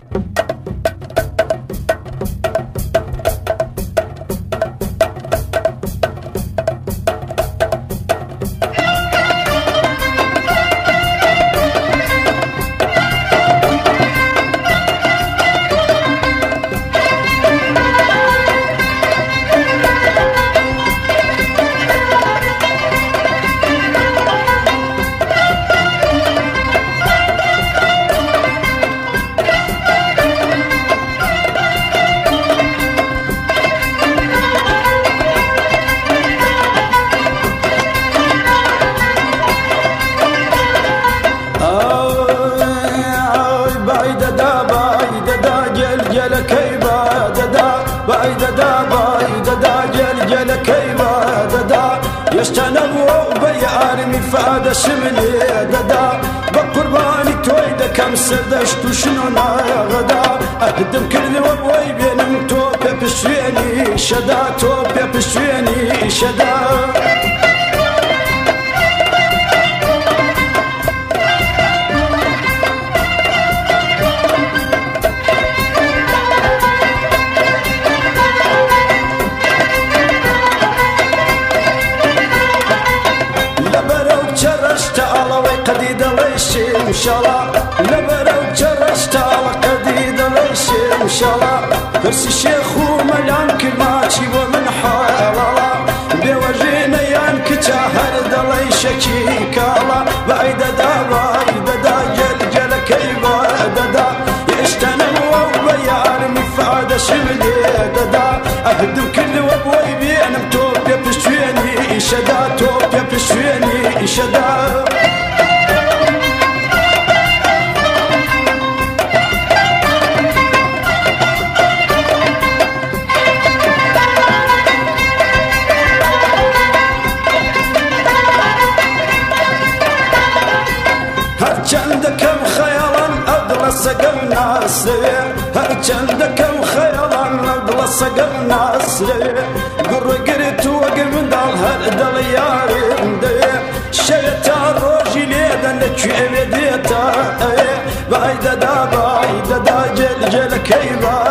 يشتنبوا بيعارمي فاد شملي ددا بقرباني تويدا كم سدشت وشنونا غدا اهدم كل وبوي بينم توبي بشويني شدا توبي بشويني شدا شلا لبرو جرشت على قديد ليش ان شاء الله فرس الشيخ وملان كلماتي ومن حالا بوجينا يانك تاهر دليش كيكالا بعيد دا جل كيبا دا يشتنموا وبيارمي فاد شملي دا اهدم كل وبوي بينم توبي بشويني شدا توبي بشويني شدا هرچندكم خيالا أدل سقمنا سريع هرچندكم خيالا أدل سقمنا سريع قرقرت وقم دال هردل ياري مديع شيطان روجي ليدا نتشعب يديتا بعيد دا جل كيبا